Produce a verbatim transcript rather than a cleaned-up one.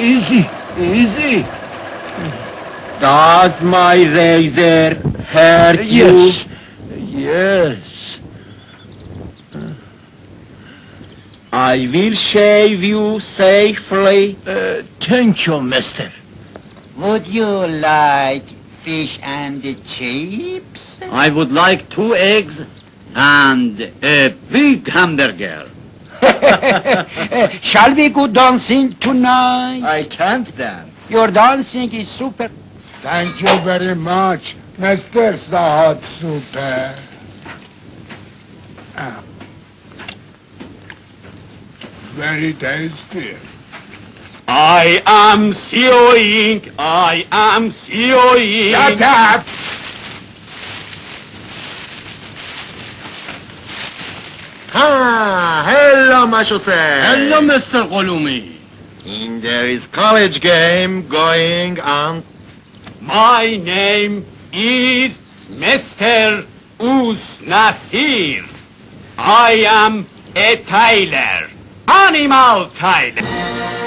Easy, easy. Does my razor hurt you? Yes, yes. I will shave you safely. Uh, thank you, mister. Would you like fish and chips? I would like two eggs and a big hamburger. Uh, shall we go dancing tonight? I can't dance. Your dancing is super. Thank you very much, Mister Sahat Super. Ah. Very tasty. I am sewing. I am sewing. Shut up! Ah, hello, Mashose. Hello, Mister Golumi. And there is college game going on. My name is Mister Us Nasir. I am a tailor. Animal tailor.